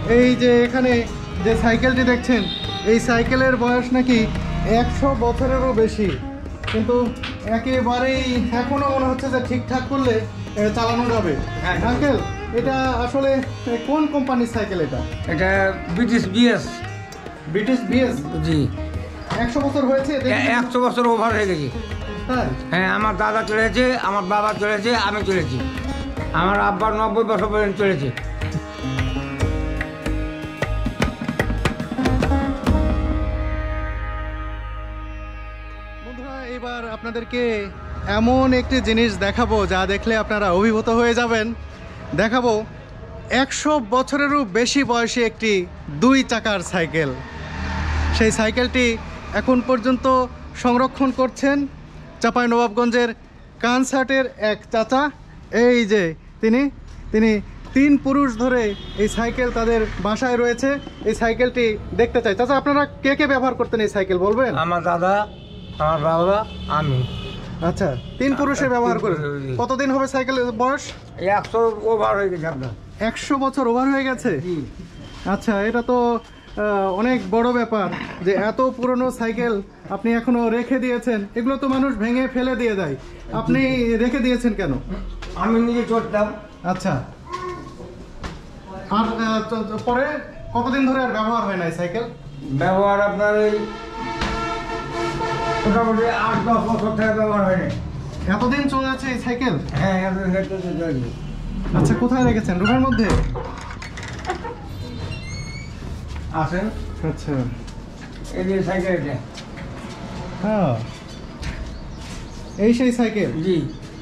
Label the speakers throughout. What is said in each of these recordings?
Speaker 1: এই যে এখানে যে সাইকেলটি দেখছেন, এই সাইকেলের বয়স নাকি 100 বছরেরও বেশি, কিন্তু একেবারেই এখনো মনে হচ্ছে যে ঠিকঠাক করলে চালানো যাবে। আঙ্কেল, এটা আসলে কোন কোম্পানির সাইকেল?
Speaker 2: এটা ব্রিটিশ বিএস।
Speaker 1: British BS?
Speaker 2: জি।
Speaker 1: 100 বছর হয়েছে?
Speaker 2: 100 বছর ওভার হয়ে গেছে। হ্যাঁ, আমার দাদা চলেছে, আমার বাবা চলেছে, আমি চলেছি, আমার আব্বার 90 বছর পর্যন্ত চলেছে।
Speaker 1: বন্ধুরা, এবার আপনাদেরকে এমন একটি জিনিস দেখাবো যা দেখলে আপনারা অভিভূত হয়ে যাবেন। দেখাবো 100 বছরেরও বেশি বয়সী একটি 2 চাকার সাইকেল। সেই সাইকেলটি এখন পর্যন্ত সংরক্ষণ করছেন চাঁপাইনবাবগঞ্জের কানসার্টের এক চাচা। এই যে তিনি 3 পুরুষ ধরে এই সাইকেল তাদের বাসায় রয়েছে। এই সাইকেলটি দেখতে চাই। চাচা, আপনারা কে কে ব্যবহার করতেন এই সাইকেল বলবেন?
Speaker 2: আমার দাদা, আমার বাবা, আমি।
Speaker 1: আচ্ছা, 3 পুরুষে ব্যবহার করে। কতদিন হবে সাইকেলের বয়স?
Speaker 2: 100 ওভার হয়ে গেছে আপনার।
Speaker 1: 100 বছর ওভার হয়ে গেছে? আচ্ছা, এটা তো অনেক বড় ব্যাপার যে এত পুরনো সাইকেল আপনি এখনো রেখে দিয়েছেন। এগুলো তো মানুষ ভেঙে ফেলে দিয়ে দেয়, আপনি রেখে দিয়েছেন কেন?
Speaker 2: আমি নিজে চড়তাম।
Speaker 1: আচ্ছা, আর পরে কতদিন ধরে আর ব্যবহার হয় না এই সাইকেল?
Speaker 2: ব্যবহার আপনার এই মোটামুটি 8-10 বছর থেকে ব্যবহার হয়নি।
Speaker 1: এতদিন চলে যাচ্ছে এই সাইকেল?
Speaker 2: হ্যাঁ, এতদিন চলেছে।
Speaker 1: আচ্ছা, কোথায় রেখেছেন? রুমের মধ্যে
Speaker 2: আসেন।
Speaker 1: আচ্ছা,
Speaker 2: এই যে সাইকেল, এটা।
Speaker 1: হ্যাঁ, এই সেই সাইকেল?
Speaker 2: জি।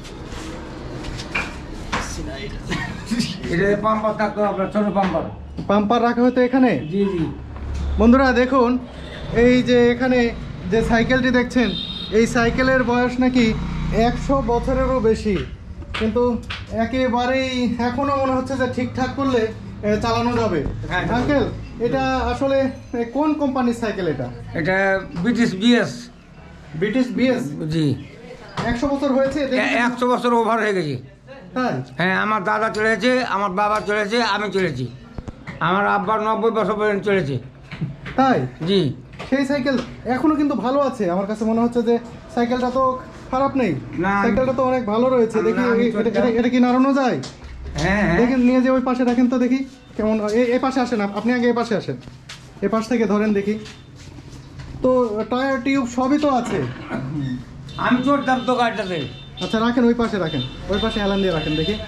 Speaker 2: এটা পাম্পার থাকতো, আপনার ছোট পাম্পার
Speaker 1: রাখা হতো এখানে?
Speaker 2: জি জি।
Speaker 1: বন্ধুরা দেখুন, এই যে এখানে যে সাইকেলটি দেখছেন, এই সাইকেলের বয়স নাকি 100 বছরেরও বেশি, কিন্তু একেবারেই এখনো মনে হচ্ছে যে ঠিকঠাক করলে চালানো যাবে। আঙ্কেল, এটা আসলে কোন কোম্পানির সাইকেল?
Speaker 2: এটা ব্রিটিশ বিএস।
Speaker 1: British BS?
Speaker 2: জি।
Speaker 1: 100 বছর হয়েছে?
Speaker 2: 100 বছর ওভার হয়ে গেছে। হ্যাঁ, আমার দাদা চলেছে, আমার বাবা চলেছে, আমি চলেছি, আমার আব্বার 90 বছর পর্যন্ত চলেছে।
Speaker 1: তাই?
Speaker 2: জি।
Speaker 1: সেই সাইকেল এখনো কিন্তু ভালো আছে। আমার কাছে মনে হচ্ছে যে সাইকেলটা তো খারাপ নেই, সাইকেলটা তো অনেক ভালো রয়েছে। দেখি এটা কি নাড়ানো যায়?
Speaker 2: হ্যাঁ,
Speaker 1: দেখেন, নিয়ে যে ওই পাশে রাখেন তো, দেখি কেমন। এই পাশে আসেন, আপনি আগে এই পাশে আসেন, এই পাশ থেকে ধরেন দেখি। তো টায়ার টিউব সবই তো আছে।
Speaker 2: আমি চড়তাম তো গাড়িটাতে।
Speaker 1: আচ্ছা, রাখেন, ওই পাশে রাখেন, ওই পাশে হেলান দিয়ে রাখেন, দেখি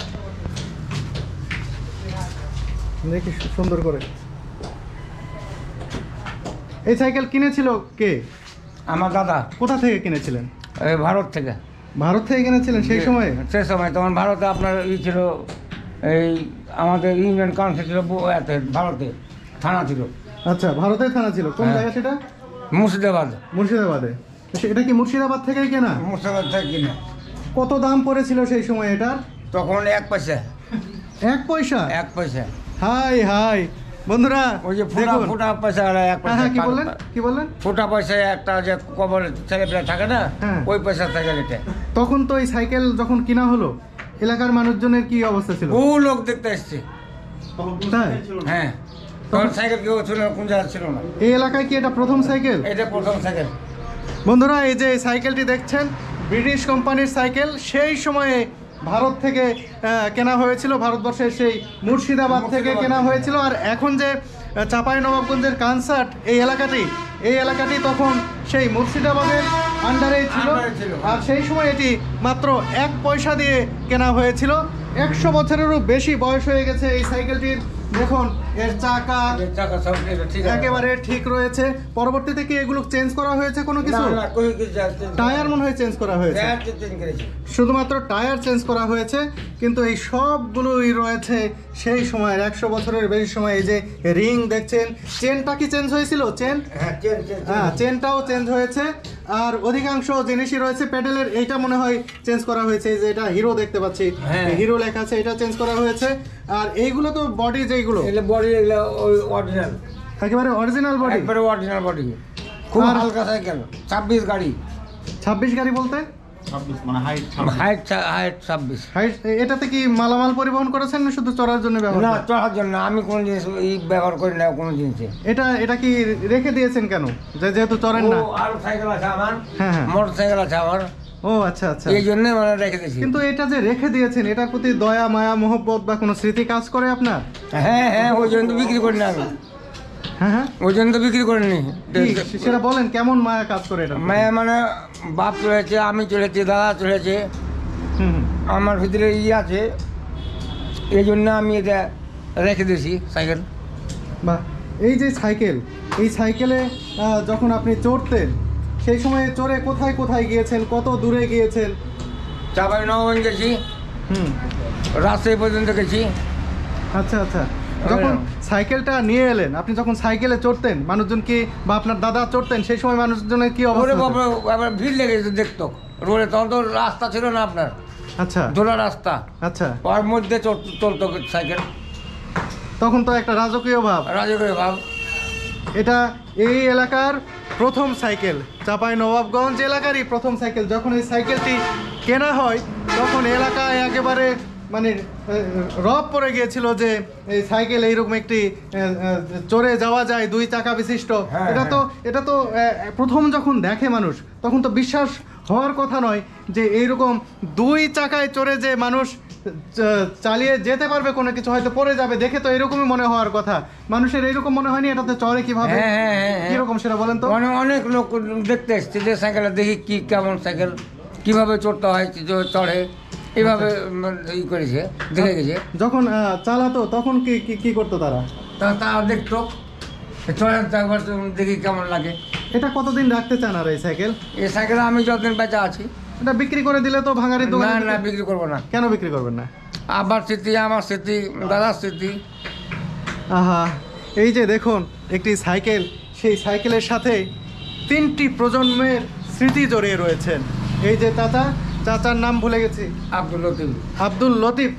Speaker 1: দেখি সুন্দর করে। এই সাইকেল কিনেছিল কে?
Speaker 2: আমার দাদা।
Speaker 1: কোথা থেকে কিনেছিলেন?
Speaker 2: ভারত থেকে।
Speaker 1: ভারত থেকে কিনেছিলেন সেই সময়?
Speaker 2: সেই সময় তখন ভারতে আপনার ছিল, এই আমাদের ইউনিয়ন কাউন্সিল ছিল ভারতে, থানা ছিল।
Speaker 1: আচ্ছা, ভারতের থানা ছিল। কোন জায়গা সেটা?
Speaker 2: মুর্শিদাবাদ।
Speaker 1: মুর্শিদাবাদে? এটা কি মুর্শিদাবাদ থেকেই কেনা?
Speaker 2: মুর্শিদাবাদ থেকে কিনা।
Speaker 1: কত দাম পড়েছিল সেই সময় এটার?
Speaker 2: তখন 1 পয়সা।
Speaker 1: 1 পয়সা?
Speaker 2: 1 পয়সা।
Speaker 1: হাই হাই বন্ধুরা,
Speaker 2: ওই যে ফুটা পয়সা, 1 পয়সা।
Speaker 1: কি বললেন? কি বললেন?
Speaker 2: ফুটা পয়সা, একটা যে কবর ছেলেপেলে থাকে না, ওই পয়সা থেকে এটা।
Speaker 1: তখন তো এই সাইকেল যখন কিনা হলো, এলাকার মানুষজনের কি অবস্থা ছিল?
Speaker 2: বহু লোক দেখতে এসছে। হ্যাঁ, তখন সাইকেল কেউ ছিল না, কোন জায়গা ছিল না।
Speaker 1: এই এলাকায় কি এটা প্রথম সাইকেল?
Speaker 2: এটা প্রথম সাইকেল।
Speaker 1: বন্ধুরা, এই যে সাইকেলটি দেখছেন, ব্রিটিশ কোম্পানির সাইকেল। সেই সময়ে ভারত থেকে কেনা হয়েছিল, ভারতবর্ষের সেই মুর্শিদাবাদ থেকে কেনা হয়েছিল। আর এখন যে চাঁপাইনবাবগঞ্জের কানসার্ট এই এলাকাটি তখন সেই মুর্শিদাবাদের আন্ডারেই ছিল। আর সেই সময় এটি মাত্র 1 পয়সা দিয়ে কেনা হয়েছিল। 100 বছরেরও বেশি বয়স হয়ে গেছে এই সাইকেলটির। দেখুন, এর চাকা একেবারে ঠিক রয়েছে। পরবর্তীতে কি এগুলো চেঞ্জ করা হয়েছে কোনো কিছু? টায়ার মনে হয় চেঞ্জ করা হয়েছে, শুধুমাত্র টায়ার চেঞ্জ করা হয়েছে, কিন্তু এই সবগুলোই রয়েছে সেই সময়ের 100 বছরের বেশি সময়। এই যে রিং দেখছেন, চেনটা কি চেঞ্জ হয়েছিল? হ্যাঁ, চেনটাও চেঞ্জ হয়েছে। আর অধিকাংশ জিনিসই রয়েছে। প্যাডেলের এইটা মনে হয় চেঞ্জ করা হয়েছে, যে এটা হিরো দেখতে পাচ্ছি, হিরো লেখা আছে, এটা চেঞ্জ করা হয়েছে। আর এইগুলো তো বডি, যেগুলো
Speaker 2: অরিজিনাল,
Speaker 1: একেবারে অরিজিনাল বডি,
Speaker 2: একবারে অরিজিনাল বডি। খুব হালকা সাইকেল। 26 গাড়ি।
Speaker 1: 26 গাড়ি বলতে
Speaker 2: হাইট 26।
Speaker 1: হাইট, এটাতে কি মালামাল পরিবহন করেছেন না শুধু চড়ার জন্য ব্যবহার
Speaker 2: না,
Speaker 1: করেন?
Speaker 2: চড়ার জন্য আমি কোনো জিনিস ব্যবহার করি না কোনো জিনিসে।
Speaker 1: এটা কি রেখে দিয়েছেন কেন? যেহেতু চড়েন না।
Speaker 2: আরো সাইকেল আছে আমার,
Speaker 1: হ্যাঁ হ্যাঁ।
Speaker 2: মোটর সাইকেল আছে আমার,
Speaker 1: ও আচ্ছা আচ্ছা।
Speaker 2: এই জন্য মানে রেখে দিয়েছি।
Speaker 1: কিন্তু এটা যে রেখে দিয়েছেন, এটার প্রতি দয়া মায়া মোহব্বত বা কোনো স্মৃতি কাজ করে আপনার?
Speaker 2: হ্যাঁ হ্যাঁ, ওই জন্য তো বিক্রি করি না আমি।
Speaker 1: হ্যাঁ হ্যাঁ,
Speaker 2: ওই জন্য তো বিক্রি করিনি।
Speaker 1: সেটা বলেন, কেমন মায়া কাজ করে এটা?
Speaker 2: মায়া মানে বাপ চলেছে, আমি চলেছি, দাদা চলেছে,
Speaker 1: হুম হুম।
Speaker 2: আমার ভিতরে আছে, এই জন্য আমি এটা রেখে দিয়েছি সাইকেল।
Speaker 1: বা এই যে সাইকেল, এই সাইকেলে যখন আপনি চড়তেন, সেই সময় চড়ে কোথায় কোথায় গিয়েছেন, কত দূরে গিয়েছেন?
Speaker 2: চাপাই নগঞ্জ গেছি,
Speaker 1: হুম।
Speaker 2: রাজশাহী পর্যন্ত গেছি।
Speaker 1: আচ্ছা আচ্ছা। যখন সাইকেলটা নিয়ে এলেন, আপনি যখন সাইকেলে চড়তেন, মানুষজন কি বা আপনার দাদা চড়তেন, সেই সময় মানুষজনের কি
Speaker 2: ওরে
Speaker 1: অবস্থা হতো?
Speaker 2: বাবা, আবার ভিড় লেগে যেত দেখতো রোডে, তখন তো রাস্তা ছিল না আপনার,
Speaker 1: আচ্ছা
Speaker 2: ধোলা রাস্তা,
Speaker 1: আচ্ছা।
Speaker 2: ওর মধ্যে চলতো সাইকেল,
Speaker 1: তখন তো একটা রাজকীয় ভাব।
Speaker 2: রাজকীয় ভাব।
Speaker 1: এটা এই এলাকার প্রথম সাইকেল, চাঁপাই নবাবগঞ্জ এলাকারই প্রথম সাইকেল। যখন এই সাইকেলটি কেনা হয়, তখন এলাকায় একেবারে মানে রব পড়ে গিয়েছিল যে এই সাইকেল এইরকম একটি চড়ে যাওয়া যায়, 2 চাকা বিশিষ্ট।
Speaker 2: হ্যাঁ,
Speaker 1: এটা তো প্রথম যখন দেখে মানুষ, তখন তো বিশ্বাস হওয়ার কথা নয় যে এইরকম 2 চাকায় চড়ে যে মানুষ চালিয়ে যেতে পারবে, কোনো কিছু হয়তো পড়ে যাবে, দেখে তো এরকমই মনে হওয়ার কথা। মানুষের এরকম মনে হয়নি এটাতে চড়ে কিভাবে?
Speaker 2: হ্যাঁ হ্যাঁ হ্যাঁ,
Speaker 1: কিরকম সেটা বলেন তো।
Speaker 2: অনেক লোক দেখতে এসছে যে সাইকেল দেখি কি কেমন সাইকেল, কিভাবে চড়তে হয়, চড়ে এইভাবে ই করেছে, দেখে গেছে।
Speaker 1: যখন চালাতো তখন কি কি করতো তারা?
Speaker 2: তারা দেখতো, চড়ে একবার দেখি কেমন লাগে।
Speaker 1: এটা কতদিন রাখতে চান আর এই সাইকেল?
Speaker 2: এই সাইকেল আমি যতদিন বেঁচে আছি।
Speaker 1: এটা বিক্রি করে দিলে তো ভাঙারির
Speaker 2: না
Speaker 1: দোকানে
Speaker 2: না, বিক্রি করবো না।
Speaker 1: কেন বিক্রি করবেন না?
Speaker 2: আবার স্মৃতি, আমার স্মৃতি, দাদার স্মৃতি।
Speaker 1: আহা, এই যে দেখুন একটি সাইকেল, সেই সাইকেলের সাথে 3টি প্রজন্মের স্মৃতি জড়িয়ে রয়েছেন। এই যে চাচার নাম ভুলে গেছি, আব্দুল লতিফ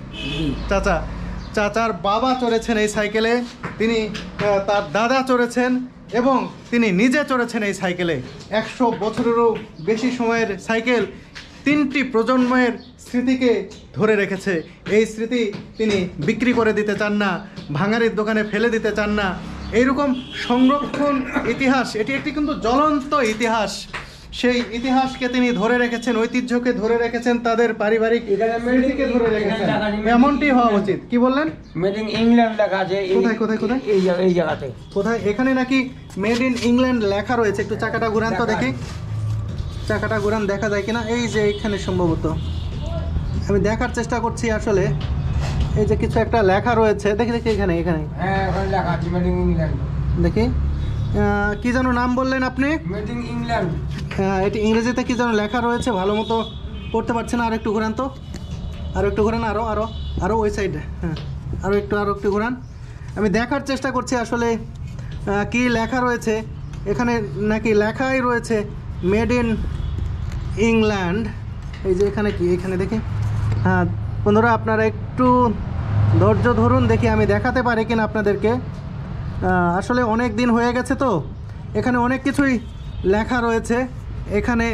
Speaker 1: চাচার বাবা চড়েছেন এই সাইকেলে, তিনি তার দাদা চড়েছেন এবং তিনি নিজে চড়েছেন এই সাইকেলে। 100 বছরেরও বেশি সময়ের সাইকেল 3টি প্রজন্মের স্মৃতিকে ধরে রেখেছে। এই স্মৃতি তিনি বিক্রি করে দিতে চান না, ভাঙারির দোকানে ফেলে দিতে চান না। এইরকম সংরক্ষণ ইতিহাস, এটি একটি কিন্তু জ্বলন্ত ইতিহাস। সেই ইতিহাসকে তিনি ধরে রেখেছেন, ঐতিহ্যকে ধরে রেখেছেন, তাদের পারিবারিক স্মৃতিকে ধরে রেখেছেন। এমনটি হওয়া উচিত। কি বললেন?
Speaker 2: মেড ইন ইংল্যান্ড লেখা আছে।
Speaker 1: কোথায়?
Speaker 2: এই জায়গাতে।
Speaker 1: কোথায়? এখানে নাকি মেড ইন ইংল্যান্ড লেখা রয়েছে। একটু চাকাটা ঘুরান তো দেখি, চাকাটা ঘুরান, দেখা যায় কিনা। এই যে এখানে সম্ভবত, আমি দেখার চেষ্টা করছি আসলে। এই যে কিছু একটা লেখা রয়েছে, দেখি এখানে
Speaker 2: হ্যাঁ, ওখানে লেখা আছে মেড ইন ইংল্যান্ড।
Speaker 1: দেখি কি যেন নাম বললেন আপনি?
Speaker 2: Made in England.
Speaker 1: এটি ইংরেজিতে কি যেন লেখা রয়েছে, ভালো মতো পড়তে পারছে না। আর একটু ঘোরান তো, আরও একটু ঘোরান, আরও ওই সাইডে। হ্যাঁ, আরও একটু ঘোরান। আমি দেখার চেষ্টা করছি আসলে কি লেখা রয়েছে এখানে। নাকি লেখাই রয়েছে মেড ইন ইংল্যান্ড। এই যে এখানে দেখি। হ্যাঁ বন্ধুরা, আপনারা একটু ধৈর্য ধরুন, দেখি আমি দেখাতে পারি কিনা আপনাদেরকে। আসলে অনেক দিন হয়ে গেছে তো, এখানে অনেক কিছুই লেখা রয়েছে। এখানে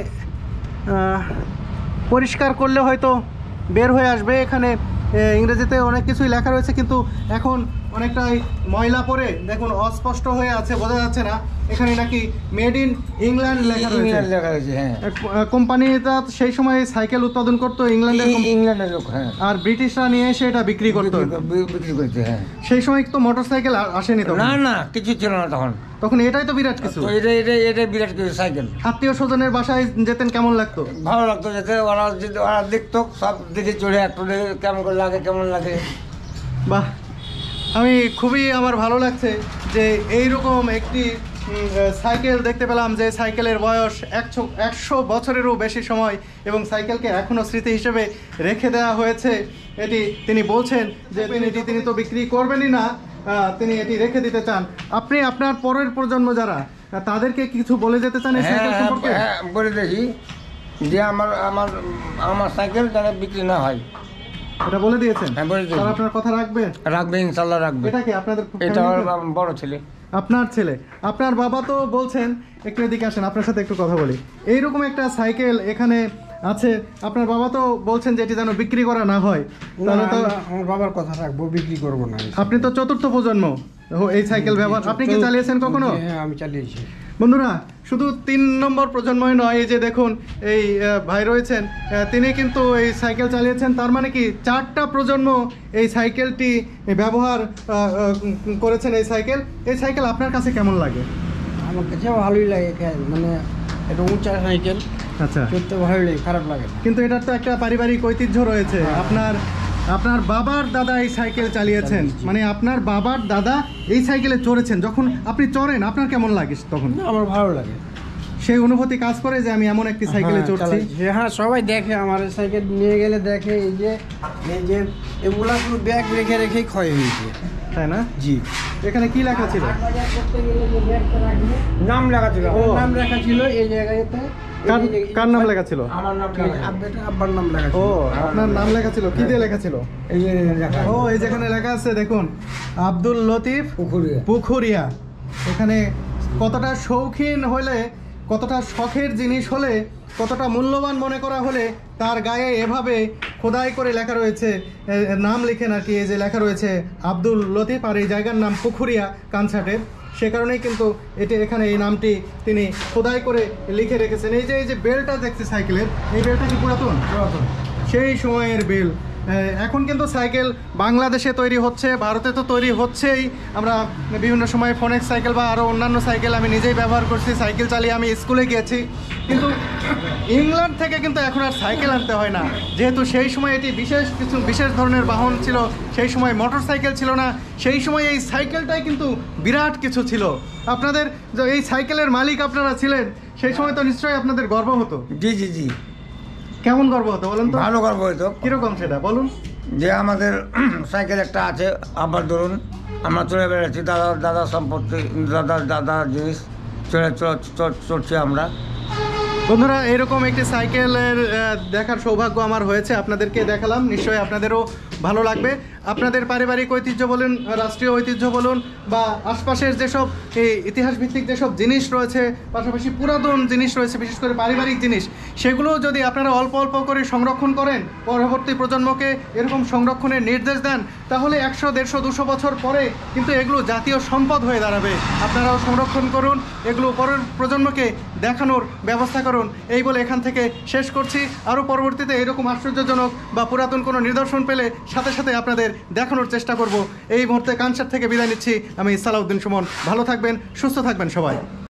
Speaker 1: পরিষ্কার করলে হয়তো বের হয়ে আসবে। এখানে ইংরেজিতে অনেক কিছুই লেখা রয়েছে, কিন্তু এখন অনেকটাই ময়লা পড়ে দেখুন অস্পষ্ট হয়ে আছে, বোঝা যাচ্ছে না। এখানে নাকি মেড ইন ইংল্যান্ড লেখা রয়েছে। হ্যাঁ, কোম্পানিটা সেই সময় সাইকেল উৎপাদন করতো ইংল্যান্ডের লোক। হ্যাঁ, আর ব্রিটিশরা নিয়ে এসে এটা বিক্রি করতো। হ্যাঁ, সেই সময় তো মোটরসাইকেল আসেনি তো?
Speaker 2: না, কিছু ছিল না তখন।
Speaker 1: এটাই তো বিরাট কিছু।
Speaker 2: এটা বিরাট কিছু সাইকেল।
Speaker 1: আত্মীয় স্বজনের বাসায় যেতেন, কেমন লাগতো?
Speaker 2: ভালো লাগতো যেতে। ওরা দেখতো, সব দিকে চড়ে একটু কেমন লাগে।
Speaker 1: বাহ, আমি আমার ভালো লাগছে যে এইরকম একটি সাইকেল দেখতে পেলাম, যে সাইকেলের বয়স 100 বছরেরও বেশি সময়, এবং সাইকেলকে এখনও স্মৃতি হিসেবে রেখে দেওয়া হয়েছে। এটি তিনি বলছেন যে তিনি তো বিক্রি করবেনই না, তিনি এটি রেখে দিতে চান। আপনি আপনার পরের প্রজন্ম যারা, তাদেরকে কিছু বলে যেতে চান এই সাইকেল সম্পর্কে?
Speaker 2: হ্যাঁ, বলে দেখি যে আমার সাইকেল যারা বিক্রি না হয়।
Speaker 1: এটা বলে দিয়েছেন?
Speaker 2: হ্যাঁ, বলে দিয়েছি।
Speaker 1: আপনার কথা রাখবে?
Speaker 2: ইনশাল্লাহ রাখবে।
Speaker 1: এটা কি আপনাদের?
Speaker 2: এটা আমার বড় ছেলে।
Speaker 1: আপনার ছেলে? আপনার বাবা তো বলছেন, একটু এদিকে আসেন, আপনার সাথে একটু কথা বলি। এইরকম একটা সাইকেল এখানে আছে, আপনার বাবা তো বলছেন যে এটি যেন বিক্রি করা না হয়, তাহলে তো
Speaker 3: আমার বাবার কথা রাখবো, বিক্রি করবো না।
Speaker 1: আপনি তো চতুর্থ প্রজন্ম এই সাইকেল ব্যবহার, আপনি কি চালিয়েছেন কখনো?
Speaker 3: হ্যাঁ, আমি চালিয়েছি।
Speaker 1: বন্ধুরা, শুধু 3 নম্বর প্রজন্মই নয়, এই যে দেখুন এই ভাই রয়েছেন, তিনি কিন্তু এই সাইকেল চালিয়েছেন। তার মানে কি 4টা প্রজন্ম এই সাইকেলটি ব্যবহার করেছেন। এই সাইকেল আপনার কাছে কেমন লাগে?
Speaker 3: আমার কাছে ভালোই লাগে, মানে এটা উঁচা সাইকেল,
Speaker 1: আচ্ছা,
Speaker 3: চড়তে ভালোই লাগে, খারাপ লাগে না।
Speaker 1: কিন্তু এটার তো একটা পারিবারিক ঐতিহ্য রয়েছে। আপনার বাবার দাদা এই সাইকেল চালিয়েছেন, মানে আপনার বাবার দাদা এই সাইকেলে চড়েছেন। যখন আপনি চড়েন আপনার কেমন লাগে তখন?
Speaker 3: না, আমার ভালো লাগে,
Speaker 1: সেই অনুভূতি কাজ করে যে আমি এমন একটি সাইকেলে চড়ছি।
Speaker 3: হ্যাঁ, সবাই দেখে আমার সাইকেল নিয়ে গেলে দেখে, এই যে এগুলা পুরো ব্যাগ রেখে রেখেই ক্ষয় হয়েছে,
Speaker 1: তাই না?
Speaker 3: জি।
Speaker 1: এখানে কি লেখা ছিল?
Speaker 3: নাম লেখা ছিল,
Speaker 1: ও।
Speaker 3: নাম লেখা ছিল এই জায়গাতে।
Speaker 1: কার নাম লেখা ছিল?
Speaker 3: আমার নাম লেখা, আব্বার নাম লেখা
Speaker 1: ও,
Speaker 3: ছিল।
Speaker 1: আপনার নাম লেখা ছিল, কি দিয়ে লেখা ছিল?
Speaker 3: এই যে লেখা,
Speaker 1: ও, এই যেখানে লেখা আছে দেখুন, আব্দুল লতিফ
Speaker 3: পুকুরিয়া।
Speaker 1: পুখুরিয়া। এখানে কতটা শৌখিন হলে, কতটা শখের জিনিস হলে, কতটা মূল্যবান মনে করা হলে তার গায়ে এভাবে খোদাই করে লেখা রয়েছে, নাম লিখেন আর কি। এই যে লেখা রয়েছে আব্দুল লতিফ, আর এই জায়গার নাম পুখুরিয়া কানসাটের। সে কারণেই কিন্তু এখানে এই নামটি তিনি খোদাই করে লিখে রেখেছেন। এই যে বেলটা দেখছি সাইকেলের, এই বেলটা কি পুরাতন? সেই সময়ের বেল। এখন কিন্তু সাইকেল বাংলাদেশে তৈরি হচ্ছে, ভারতে তো তৈরি হচ্ছেই। আমরা বিভিন্ন সময় ফোনেক্স সাইকেল বা আরও অন্যান্য সাইকেল আমি নিজেই ব্যবহার করছি, সাইকেল চালিয়ে আমি স্কুলে গিয়েছি। কিন্তু ইংল্যান্ড থেকে কিন্তু এখন আর সাইকেল আনতে হয় না, যেহেতু সেই সময় এটি বিশেষ ধরনের বাহন ছিল। সেই সময় মোটর সাইকেল ছিল না, সেই সময় এই সাইকেলটাই কিন্তু বিরাট কিছু ছিল। আপনাদের যে এই সাইকেলের মালিক আপনারা ছিলেন, সেই সময় তো নিশ্চয়ই আপনাদের গর্ব হতো।
Speaker 2: জি জি জি,
Speaker 1: কেমন গর্ব হতো বলেন তো?
Speaker 2: ভালো গর্ব হইতো।
Speaker 1: কিরকম সেটা বলুন?
Speaker 2: যে আমাদের সাইকেল একটা আছে, আবার ধরুন আমরা চলে বেড়াচ্ছি, দাদা সম্পত্তি, দাদার জিনিস চড়ছি আমরা।
Speaker 1: বন্ধুরা, এরকম একটি সাইকেলের দেখার সৌভাগ্য আমার হয়েছে, আপনাদেরকে দেখালাম, নিশ্চয়ই আপনাদেরও ভালো লাগবে। আপনাদের পারিবারিক ঐতিহ্য বলুন, রাষ্ট্রীয় ঐতিহ্য বলুন, বা আশপাশের যেসব এই ইতিহাসভিত্তিক যেসব জিনিস রয়েছে, পাশাপাশি পুরাতন জিনিস রয়েছে, বিশেষ করে পারিবারিক জিনিস, সেগুলো যদি আপনারা অল্প অল্প করে সংরক্ষণ করেন, পরবর্তী প্রজন্মকে এরকম সংরক্ষণের নির্দেশ দেন, তাহলে 100, 150, 200 বছর পরে কিন্তু এগুলো জাতীয় সম্পদ হয়ে দাঁড়াবে। আপনারাও সংরক্ষণ করুন, এগুলো পরের প্রজন্মকে দেখানোর ব্যবস্থা করুন। এই বলে এখান থেকে শেষ করছি। আরও পরবর্তীতে এরকম আশ্চর্যজনক বা পুরাতন কোনো নিদর্শন পেলে সাথে সাথে আপনাদের দেখানোর চেষ্টা করব। এই মুহূর্তে কানসাট থেকে বিদায় নিচ্ছি আমি, সালাউদ্দিন সুমন। ভালো থাকবেন, সুস্থ থাকবেন সবাই।